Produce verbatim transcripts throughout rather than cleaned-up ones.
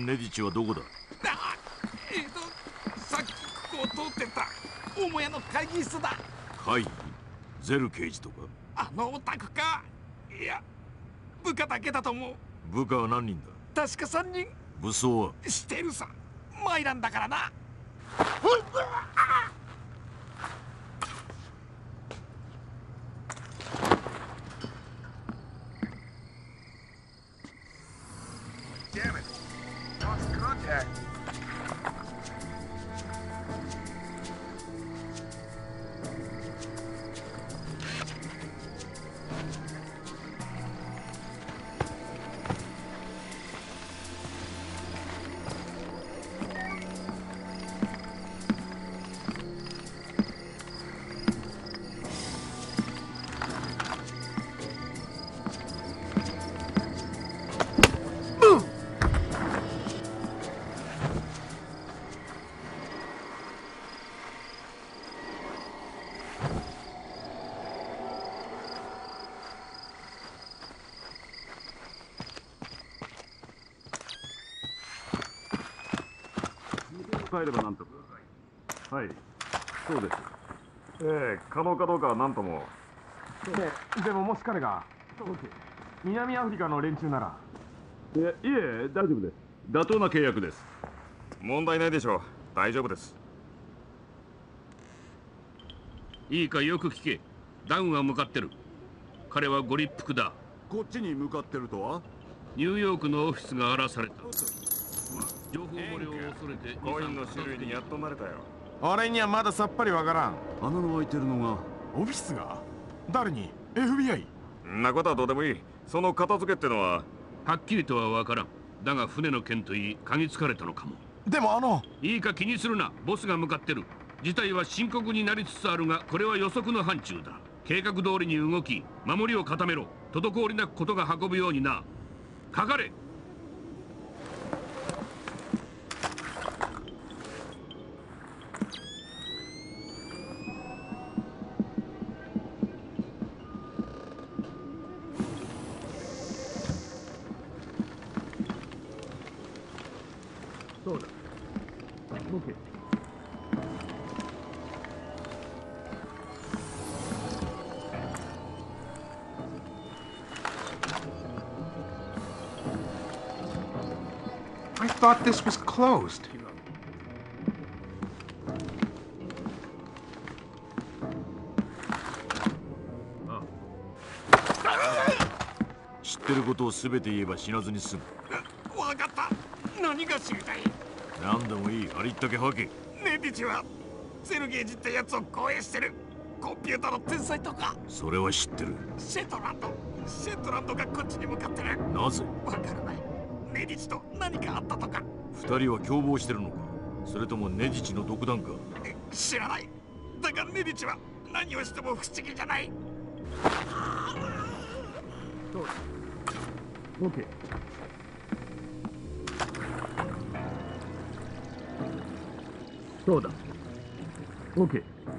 ネディチはどこだ？ あ、えっとさっきここを通ってた母屋の会議室だ。 会議？ゼル刑事とか？ あのオタクか。いや、部下だけだと思う。 部下は何人だ？ 確かさんにん。 武装は？ してるさ。マイランだからな。 Damn it. Lost contact. 帰ればなんとか。はい、そうです。ええ、可能かどうかは何とも。ええ、でももし彼が南アフリカの連中なら。いえ、いえ、大丈夫です。妥当な契約です。問題ないでしょう。大丈夫です。 いいか、よく聞け。ダウンは向かってる。彼はご立腹だ。 こっちに向かってるとは？ ニューヨークのオフィスが荒らされた。情報漏れを恐れてコインの種類にやっと慣れたよ。 俺にはまださっぱりわからん。 穴の開いてるのがオフィスが誰に？ エフビーアイ？ んなことはどうでもいい。その片付けってのは？ はっきりとは分からん。だが船の件といい、嗅ぎつかれたのかも。 でもあのいいか、気にするな。ボスが向かってる。事態は深刻になりつつあるが、これは予測の範疇だ。計画通りに動き、守りを固めろ。滞りなくことが運ぶようにな。かかれ。 そうだ。OK。 I thought this was closed. 知ってることを全て言えば死なずに済む。 わかった。何が知りたい？ 何でもいい。ありったけ吐け。 ネディチはゼルゲージってやつを護衛してるコンピュータの天才とか。 それは知ってる。 シェトランドシェトランドがこっちに向かってる。 なぜ？ わからない。ネディチと何かあったとか。 二人は共謀してるのか？それともネディチの独断か？ 知らない。だがネディチは何をしても不思議じゃない。 そうだ。OK。そうだ。OK。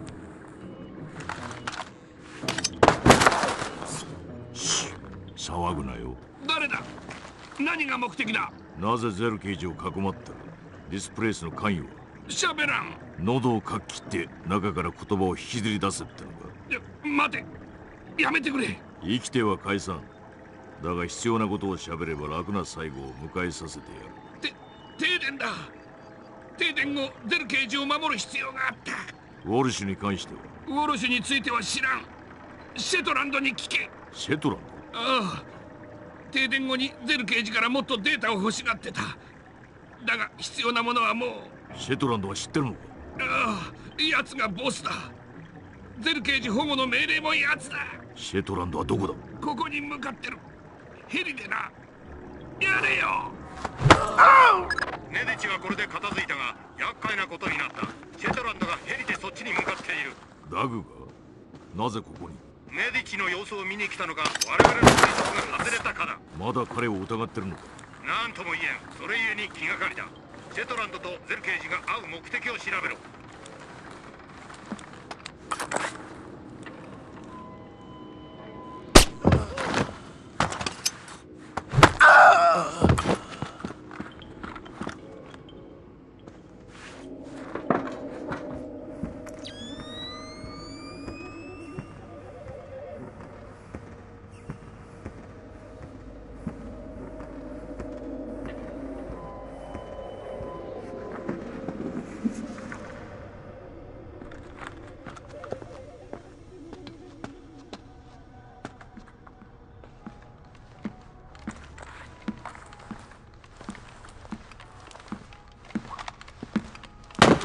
騒ぐなよ。 誰だ？何が目的だ？ なぜゼル刑事を囲まった？ディスプレイスの関与は？ しゃべらん。 喉をかき切って中から言葉を引きずり出せってのか？ いや、待て。やめてくれ。 生きては解散。だが必要なことを喋れば楽な最後を迎えさせてやる。 て、停電だ。停電後、ゼル刑事を守る必要があった。 ウォルシュに関しては？ ウォルシュについては知らん。シェトランドに聞け。 シェトランド？ああ。停電後にゼル刑事からもっとデータを欲しがってた。だが必要なものはもう。 シェトランドは知ってるのか？ ああ、奴がボスだ。ゼル刑事保護の命令も奴だ。 シェトランドはどこだ？ ここに向かってる。ヘリでな。やれよ。 ネディチはこれで片付いたが厄介なことになった。シェトランドがヘリでそっちに向かっている。 ダグがなぜここに？ ネディチの様子を見に来たのか、我々の推測が外れたかだ。 まだ彼を疑ってるのか？ なんとも言えん。それゆえに気がかりだ。シェトランドとゼル刑事が会う目的を調べろ。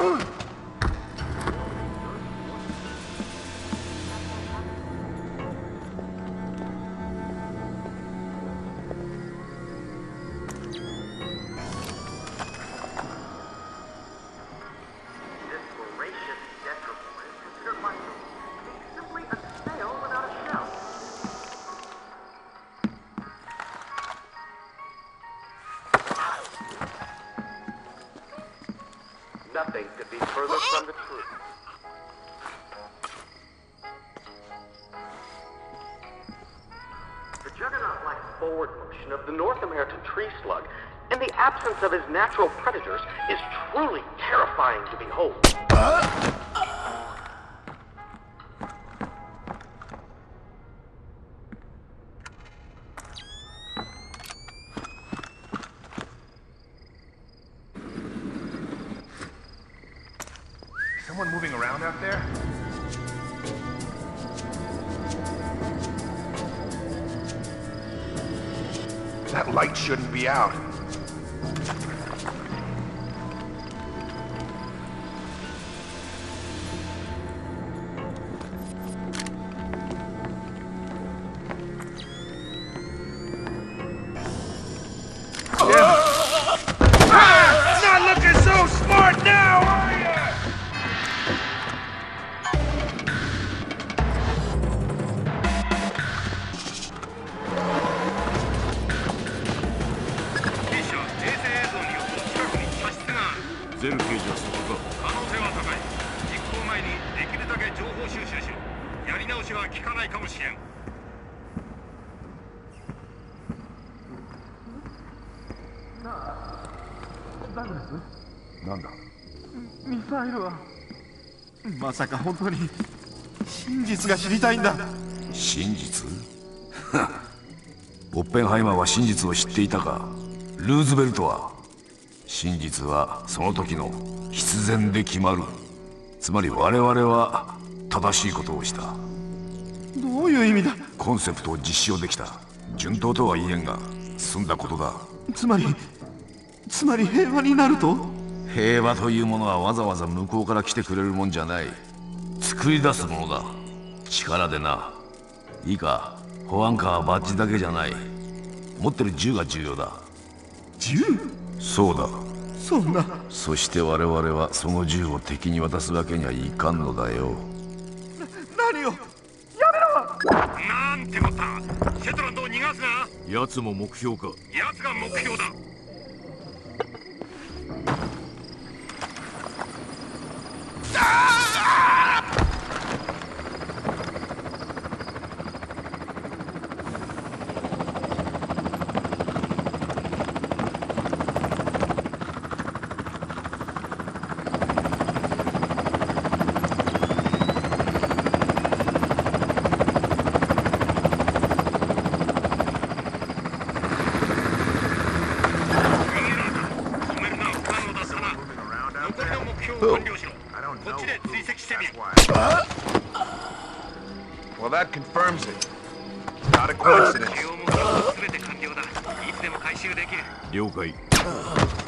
Nothing could be further from the truth. The juggernaut-like forward motion of the North American tree slug, in the absence of his natural predators, is truly terrifying to behold. Someone moving around out there? That light shouldn't be out. Not looking so smart now, are ya? ゼル刑事はそこか。 可能性は高い。実行前にできるだけ情報収集しろ。やり直しは効かないかもしれん。 なんだ？ ミサイルはまさか本当に真実が知りたいんだ。 真実？オッペンハイマーは真実を知っていたか。ルーズベルトは真実はその時の必然で決まる。つまり我々は正しいことをした。 どういう意味だ？ コンセプトを実証できた。順当とは言えんが済んだことだ。 つまりつまり平和になると？ 平和というものはわざわざ向こうから来てくれるもんじゃない。作り出すものだ。力でな。いいか、保安官はバッジだけじゃない。持ってる銃が重要だ。 銃？ そうだ。 そんな。 そして我々はその銃を敵に渡すわけにはいかんのだよ。 何を？ なんてこった。セトランドを逃がすな。 奴も目標か。 奴が目標だ。 Well, that confirms it. It's not a coincidence. 了解。